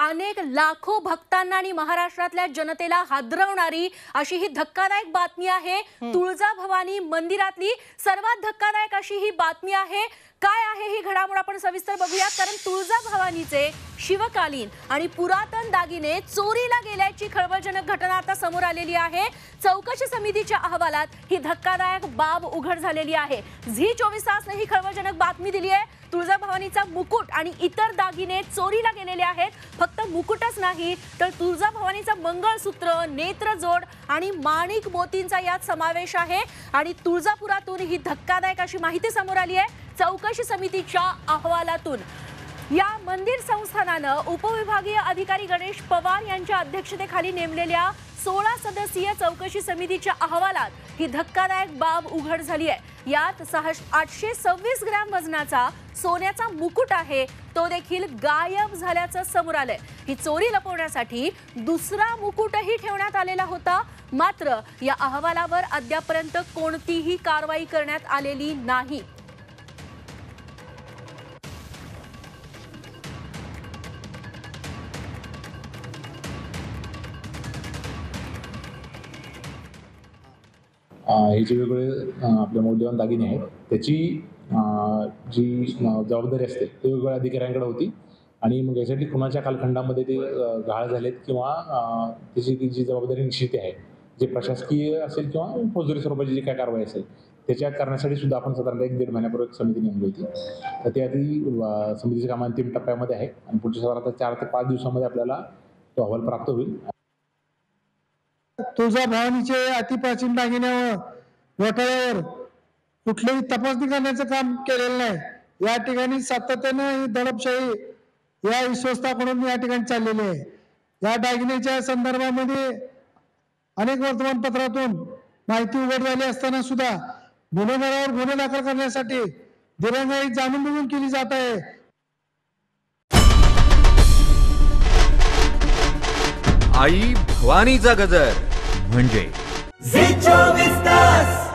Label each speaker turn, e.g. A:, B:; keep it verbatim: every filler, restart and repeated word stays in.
A: अनेक लाखो भक्तांना आणि महाराष्ट्रातल्या जनतेला हादरवणारी अशी ही धक्कादायक बातमी आहे। तुळजाभवानी मंदिरातली सर्वात धक्कादायक अशी ही बातमी आहे। काय आहे ही घडामोड आपण सविस्तर बघूया, कारण तुळजाभवानीचे शिवकालीन आणि पुरातन दागिने चोरीला गेल्याची खळबळजनक घटना आता समोर आलेली आहे। चौकशी समितीच्या अहवालात ही धक्कादायक बाब उघड झालेली आहे। झी चोवीस तासने ही खळबळजनक बातमी दिली आहे। तुळजाभवानीचा मुकुट आणि इतर दागिने चोरीला गेलेले आहेत। फक्त मुकुटच नाही तर तुळजाभवानीचा मंगळसूत्र, नेत्रजोड आणि माणिक मोतींचा यात समावेश आहे। आणि तुळजापुरातून ही धक्कादायक अशी माहिती समोर आली आहे चौकशी समितीच्या अहवालातून। या मंदिर संस्थानानं उपविभागीय अधिकारी गणेश पवार यांच्या अध्यक्षतेखाली नेमलेल्या सोळा सदस्यीय चौकशी समितीच्या अहवालात ही धक्कादायक बाब उघड झाली आहे। यात आठशे सव्वीस ग्रॅम वजनाचा सोन्याचा मुकुट आहे, तो देखील गायब झाल्याचं समोर आलंय। ही चोरी लपवण्यासाठी दुसरा मुकुटही ठेवण्यात आलेला होता, मात्र या अहवालावर अद्यापर्यंत कोणतीही कारवाई करण्यात आलेली नाही।
B: हे जे वेगवेगळे आपले मौल्यवान दागिने आहेत त्याची जी जबाबदारी असते ते वेगवेगळ्या अधिकाऱ्यांकडे होती। आणि मग यासाठी खुनाच्या कालखंडामध्ये ते गहाळ झालेत किंवा त्याची ती जी जबाबदारी निश्चित आहे, जे प्रशासकीय असेल किंवा फौजदारी स्वरूपाची जी काय कारवाई असेल त्याच्या करण्यासाठी सुद्धा आपण साधारणतः एक दीड महिन्यापूर्वी समिती नेमली होती। तर ते आधी समितीच्या काम अंतिम टप्प्यामध्ये आहे आणि पुढच्या साधारणतः चार ते पाच दिवसामध्ये आपल्याला तो अहवाल प्राप्त होईल।
C: तुळजाभवानीचे अतिप्राचीन दागिन्यावर घोटाळ्यावर कुठलीही तपासणी करण्याचं काम केलेलं नाही। या ठिकाणी सातत्याने ही दडपशाही या विश्वस्ताकडून या ठिकाणी चाललेली आहे। या दागिन्याच्या संदर्भामध्ये अनेक वर्तमानपत्रातून माहिती उघड झाली असताना सुद्धा गुन्हेगारावर गुन्हे दाखल करण्यासाठी दिरंगाई जाणून बुजून केली जात आहे।
D: आई भवानीचा गजर म्हणजे
E: झी चोवीस तास।